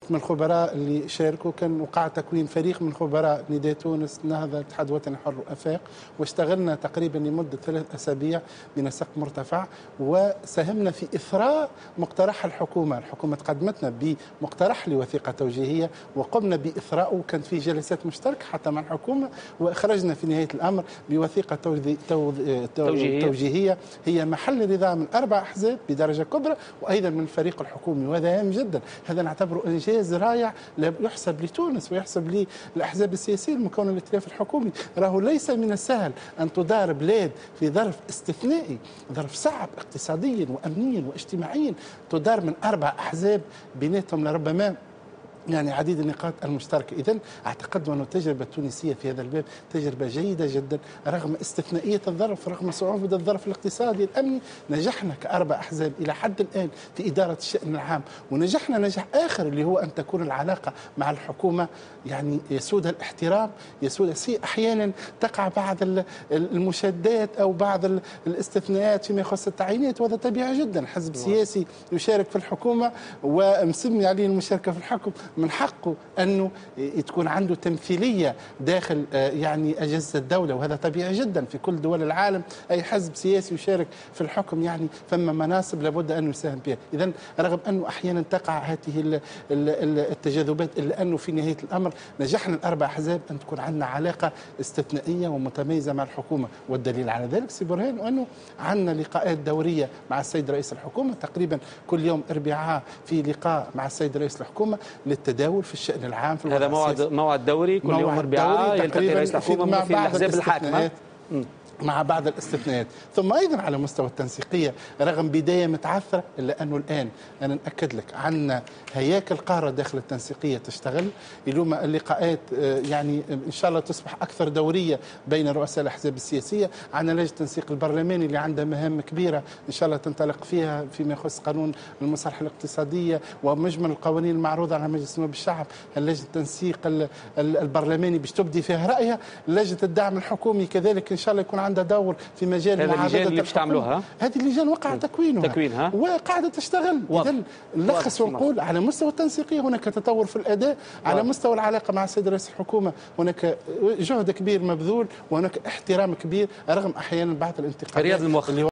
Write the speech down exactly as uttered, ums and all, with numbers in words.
من الخبراء اللي شاركوا كان وقع تكوين فريق من خبراء نداء تونس نهضة الاتحاد الوطني حر وافاق، واشتغلنا تقريبا لمده ثلاث اسابيع بنسق مرتفع، وساهمنا في اثراء مقترح الحكومه، الحكومه تقدمتنا بمقترح لوثيقه توجيهيه وقمنا باثراءه، كانت في جلسات مشتركه حتى مع الحكومه، واخرجنا في نهايه الامر بوثيقه توجي تو توجيهيه. توجيهيه هي محل رضا من اربع احزاب بدرجه كبرى وايضا من الفريق الحكومي، وهذا هام جدا. هذا نعتبره انجاز رائع يحسب لتونس ويحسب للاحزاب السياسيه المكونه للائتلاف الحكومي. راهو ليس من السهل ان تدار بلاد في ظرف استثنائي، ظرف صعب اقتصاديا وامنيا واجتماعيا، تدار من اربع احزاب بيناتهم لربما يعني عديد النقاط المشتركة. إذن أعتقد أن التجربة التونسية في هذا الباب تجربة جيدة جدا، رغم استثنائية الظرف، رغم صعوبة الظرف الاقتصادي الأمني، نجحنا كأربع أحزاب إلى حد الآن في إدارة الشأن العام، ونجحنا نجاح آخر اللي هو أن تكون العلاقة مع الحكومة يعني يسودها الاحترام، يسودها سي أحيانا تقع بعض المشادات أو بعض الاستثناءات فيما يخص التعيينات، وهذا طبيعي جدا. حزب سياسي يشارك في الحكومة ومسمي عليه المشاركة في الحكم، من حقه أنه تكون عنده تمثيلية داخل يعني أجهزة الدولة، وهذا طبيعي جدا في كل دول العالم. أي حزب سياسي يشارك في الحكم يعني فما مناصب لابد أن يساهم بها. إذن رغم أنه أحيانا تقع هذه التجاذبات، إلا أنه في نهاية الأمر نجحنا الأربع أحزاب أن تكون عندنا علاقة استثنائية ومتميزة مع الحكومة، والدليل على ذلك سي برهان أنه عندنا لقاءات دورية مع السيد رئيس الحكومة، تقريبا كل يوم أربعاء في لقاء مع السيد رئيس الحكومة للتداول في الشأن العام في هذا موعد موعد دوري كل يوم أربعاء يلتقي رئيس الحكومة مع في الأحزاب الحاكمة مع بعض الاستثناءات. ثم أيضا على مستوى التنسيقية، رغم بداية متعثرة إلا أنه الآن أنا نأكد لك عندنا هياكل قارة داخل التنسيقية تشتغل، اليوم اللقاءات يعني إن شاء الله تصبح أكثر دورية بين رؤساء الأحزاب السياسية. عندنا لجنة التنسيق البرلماني اللي عندها مهام كبيرة إن شاء الله تنطلق فيها فيما يخص قانون المصالحة الاقتصادية ومجمل القوانين المعروضة على مجلس نواب الشعب. لجنة التنسيق البرلماني باش تبدي فيها رأيها. لجنة الدعم الحكومي كذلك إن شاء الله يكون عندها دور في مجال معارضة اللي باش تعملوها. هذه اللجان وقع تكوينها تكوينها وقاعدة تشتغل. إذا نلخص ونقول على مستوى التنسيقية هناك تطور في الأداء، على مستوى العلاقة مع السيد رئيس الحكومة هناك جهد كبير مبذول، وهناك احترام كبير رغم أحيانا بعض الانتقادات.